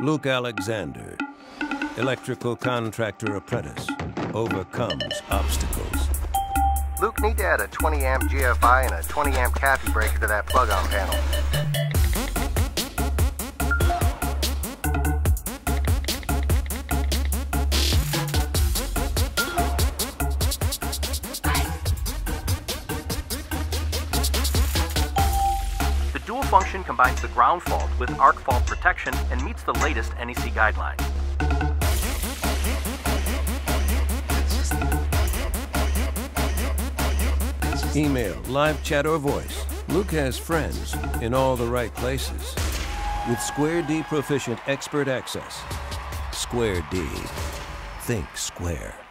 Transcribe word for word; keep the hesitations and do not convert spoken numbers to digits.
Luke Alexander, electrical contractor apprentice, overcomes obstacles. Luke, need to add a twenty amp G F I and a twenty amp Cappy breaker to that plug-on panel. The dual function combines the ground fault with arc fault protection and meets the latest N E C guidelines. Email, live chat, or voice. Luke has friends in all the right places. With Square D Proficient Expert Access. Square D. Think square.